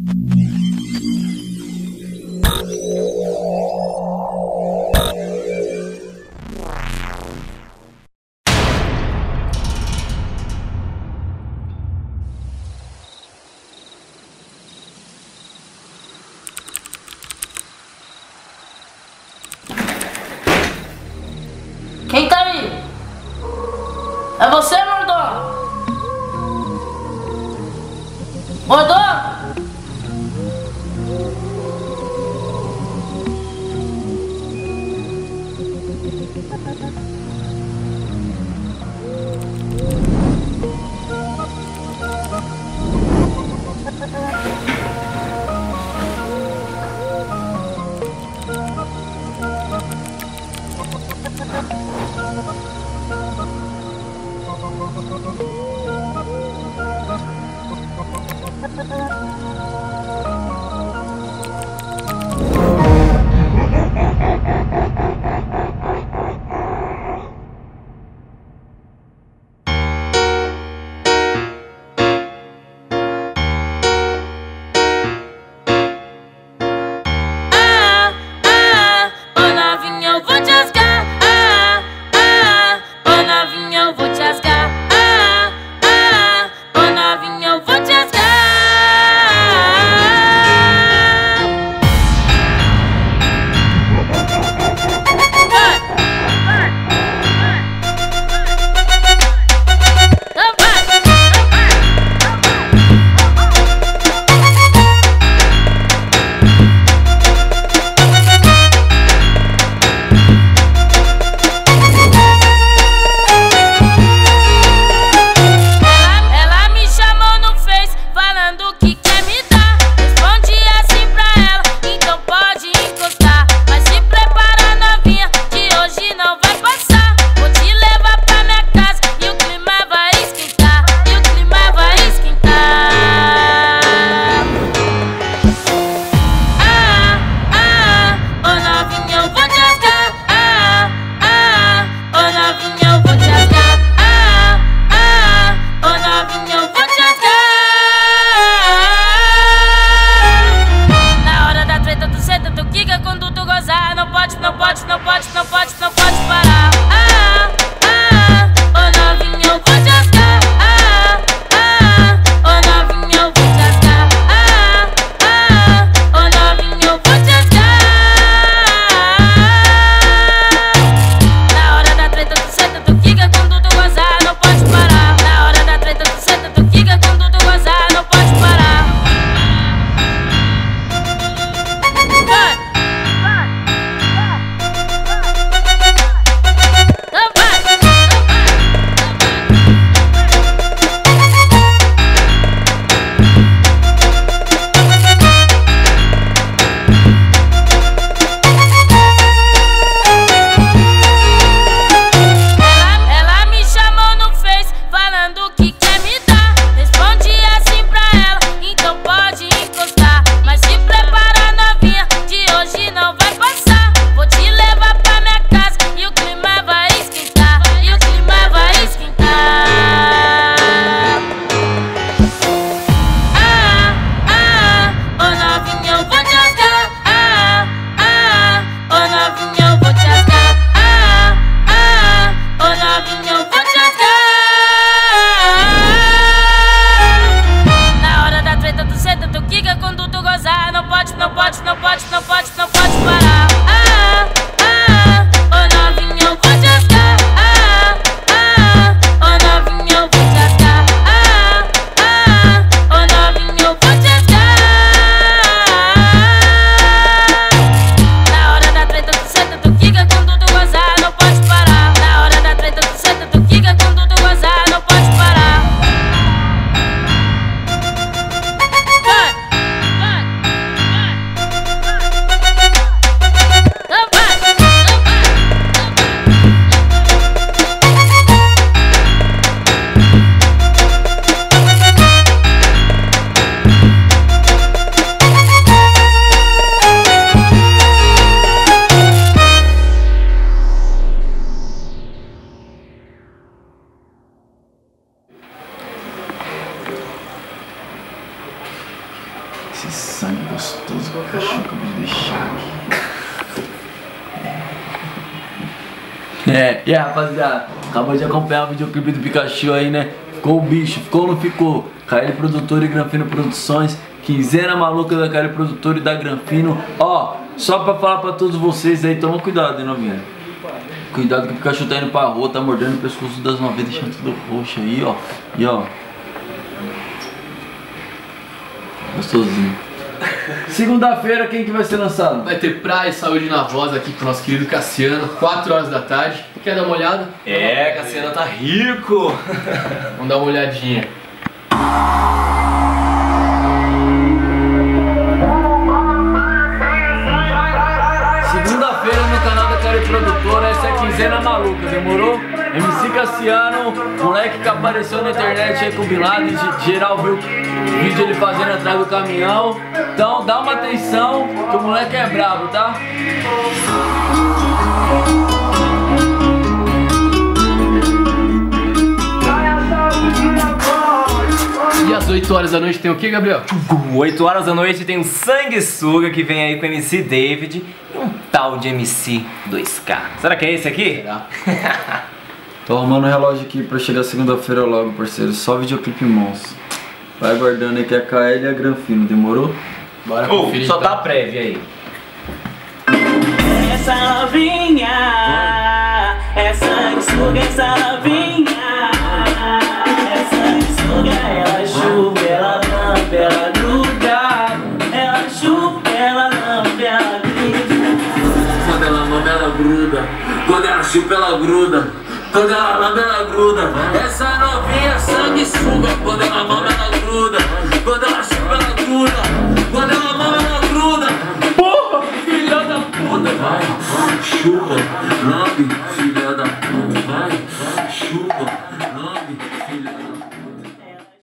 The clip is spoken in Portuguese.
Quem tá aí? É você, mordomo? Mordomo? Esse sangue gostoso que o cachorro acabou de deixar aqui. E aí, rapaziada, acabou de acompanhar o videoclipe do Pikachu aí, né? Ficou o bicho, ficou ou não ficou? KL Produtora e Granfino Produções, quinzena maluca da KL Produtora e da Granfino. Ó, só pra falar pra todos vocês aí, toma cuidado, hein, novinha? Cuidado que o Pikachu tá indo pra rua, tá mordendo o pescoço das novinhas, deixando tudo roxo aí, ó. E ó. Gostosinho. Segunda-feira, quem que vai ser lançado? Vai ter Praia e Saúde na Voz aqui com o nosso querido Cassiano, 4 horas da tarde. Quer dar uma olhada? Cassiano tá rico! Vamos dar uma olhadinha. Segunda-feira no canal da KL Produtora, essa é a quinzena maluca, demorou? MC Cassiano, moleque que apareceu na internet aí com o Bin Laden, geral viu o vídeo ele fazendo atrás do caminhão. Então dá uma atenção que o moleque é brabo, tá? E às 8 horas da noite tem o que, Gabriel? 8 horas da noite tem o Sanguessuga que vem aí com o MC David e um tal de MC 2K. Será que é esse aqui? Será? Tô arrumando o relógio aqui pra chegar segunda-feira logo, parceiro. Só videoclipe monstro. Vai guardando aí que é a KL e a Granfino, demorou? Bora conferir. Só então. tá a prévia aí. Essa novinha é sanguessuga, essa novinha é sanguessuga. Ela chupa, ela lambe, ela gruda. Ela chupa, ela lambe, ela gruda. Quando ela lambe, ela gruda. Quando ela chupa, ela gruda. Quando ela lambe, ela gruda. Essa novinha é sanguessuga. Quando ela lambe, ela gruda. Quando ela chupa, ela gruda. Quando ela lambe, ela gruda. Porra, filha da puta. Vai, chupa, lambe, filha da puta. Vai, chupa.